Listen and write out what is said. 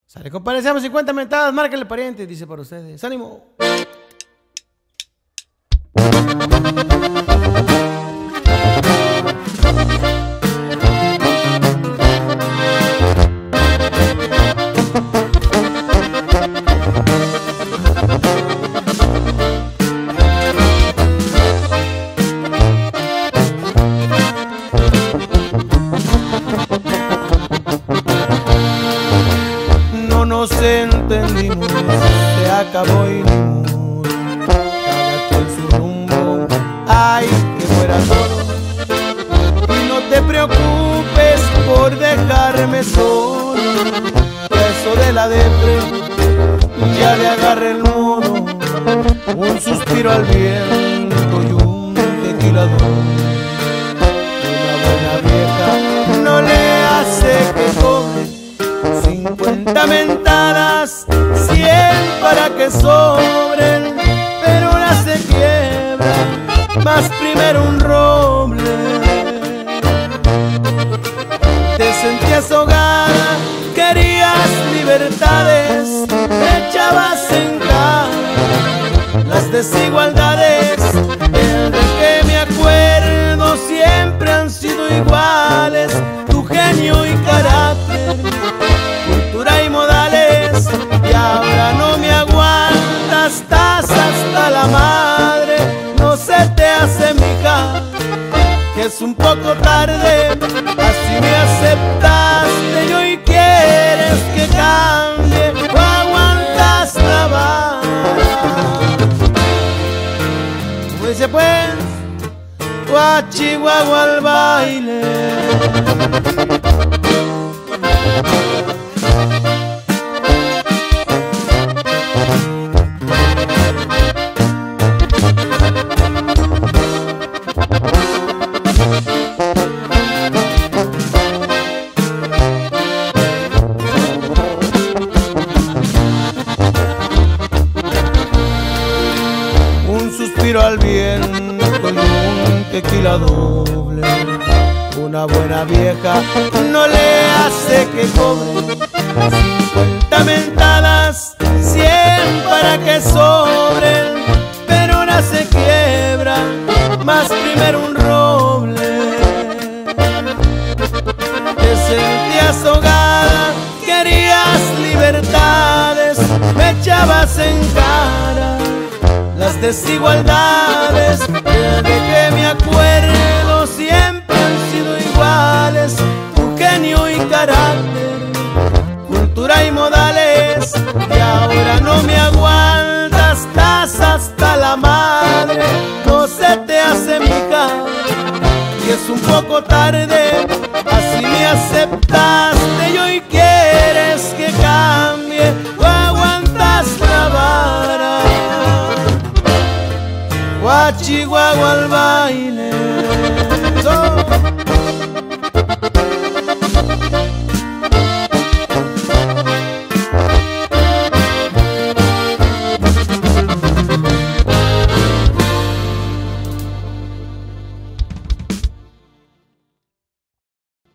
Sale, compadre, seamos 50 mentadas, márcale pariente, dice para ustedes. ¡Ánimo! No nos entendimos, se acabó y ni modo, cada quien su rumbo, ay, que fuera todo. Y no te preocupes por dejarme solo, eso de la depre ya le agarré el modo. Un suspiro al viento y un tequilador. Una buena vieja no le hace que cobre 50 mentadas, 100 para que sobren, pero una se quiebra, más primero un roble. Te sentías ahogada, querías libertades, te echabas en cara las desigualdades. Desde que me acuerdo siempre han sido iguales, tu genio y carácter, cultura y modales. Y ahora no me aguantas, estás hasta la madre. No se te hace, mija, que es un poco tarde. Así me aceptaste y hoy quieres que cambie, o aguantas la vara. Como dice pues, guachihuahua al baile. Un suspiro al viento y un tequila doble. Una buena vieja no le hace que cobre 50 mentadas, 100 para que sobren, pero una se quiebra, más primero un roble. Te sentías ahogada, querías libertades, me echabas en cara las desigualdades. Desde que me acuerdo siempre han sido iguales, tu genio y carácter, cultura y modales. Y ahora no me aguantas, estás hasta la madre. No se te hace, mija, y es un poco tarde. Así me aceptaste y hoy quieres que cambie, o aguantas la vara. Guachihuahua al baile.